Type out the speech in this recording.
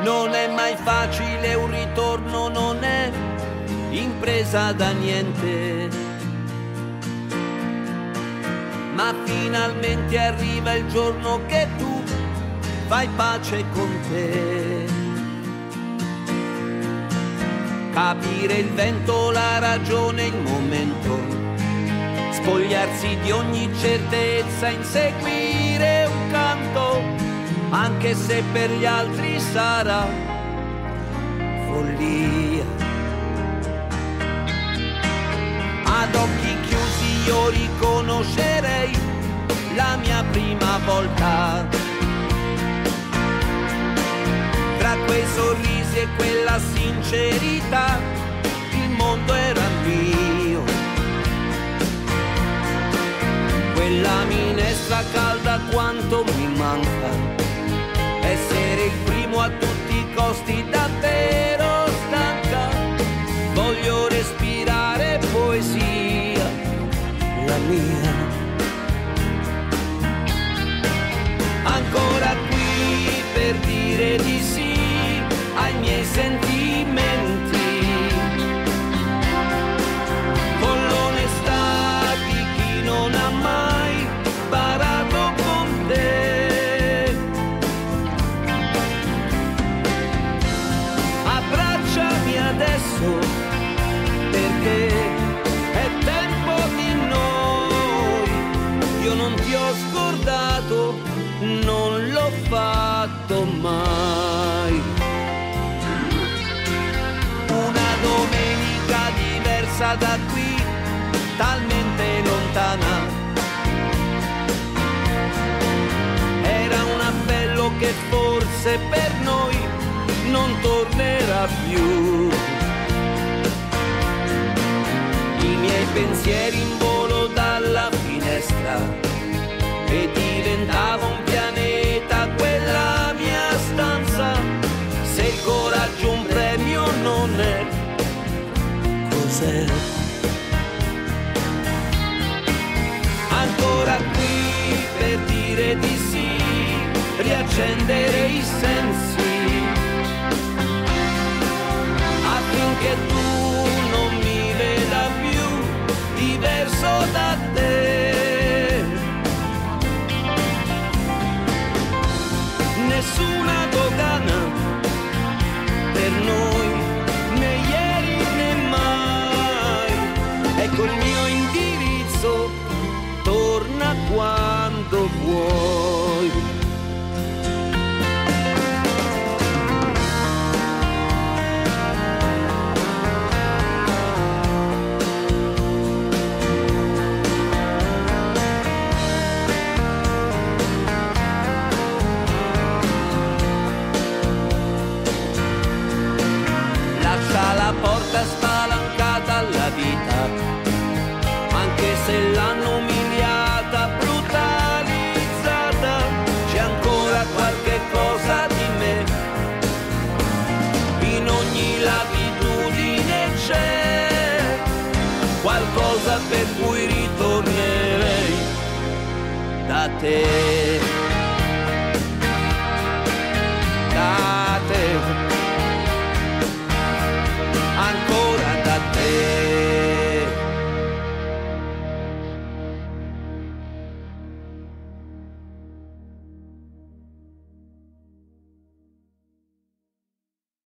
Non è mai facile un ritorno, non è impresa da niente, ma finalmente arriva il giorno che tu fai pace con te. Capire il vento, la ragione, il momento, spogliarsi di ogni certezza, inseguire un canto, anche se per gli altri sarà follia. Ad occhi chiusi io riconoscerei la mia prima volta, tra quei sorrisi e quella sincerità il mondo era mio. Quella minestra calda quanto mi manca, essere il primo a tutti i costi, davvero stanca. Voglio respirare poesia, la mia. Ancora qui per dire di sì ai miei sentimenti, con l'onestà di chi non ha mai parato con te. Abbracciami adesso, perché è tempo di noi. Io non ti ho scordato, non l'ho fatto mai. Una domenica diversa da qui, talmente lontana, era un appello che forse per noi non tornerà più. I miei pensieri in volo dalla finestra e diventava un pianeta quella mia stanza. Se il coraggio un premio non è, cos'è? Ancora qui per dire di sì, riaccendere i sensi, affinché tu non mi veda più diverso da te. Nessuna dogana per noi, né ieri né mai. Ecco il mio indirizzo, torna quando vuoi. La porta spalancata alla vita, anche se l'hanno umiliata, brutalizzata, c'è ancora qualche cosa di me, in ogni labitudine c'è qualcosa per cui ritornerei da te.